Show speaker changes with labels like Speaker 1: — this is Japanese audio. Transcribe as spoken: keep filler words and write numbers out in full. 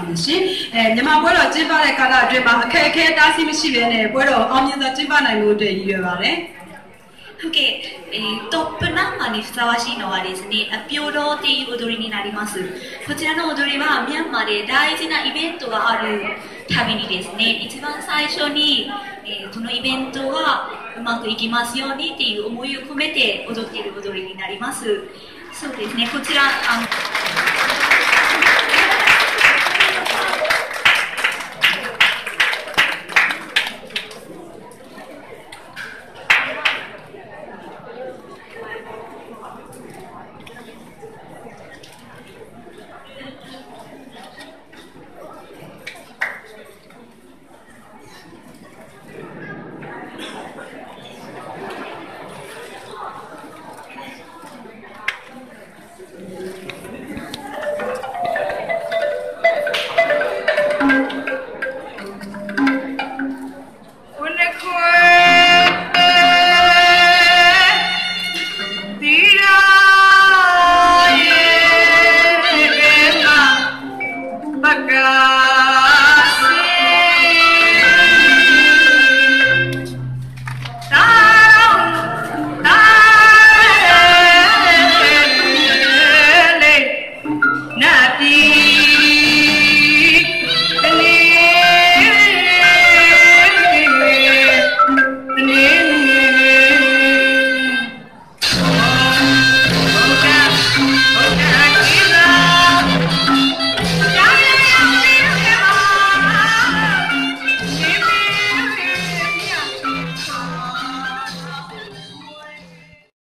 Speaker 1: မယ်ရှင်အဲမြန်မာပွဲတော်ကျင်းပတဲ့ကာလအတွင်းမှာအခက်အခဲတားဆီးမရှိဘဲနဲ့ပွဲတော်အောင်မြင်စွာကျင်းပနိုင်လို့အတွက်ရည်ရွယ်ပါတယ်
Speaker 2: ဟုတ်ကဲ့えー、トップナンバーにふさわしいのはですね、アピオロっていう踊りになります。こちらの踊りはミャンマーで大事なイベントがあるたびにですね、一番最初に、えー、このイベントがうまくいきますようにっていう思いを込めて踊っている踊りになります。そうですね、こちらあの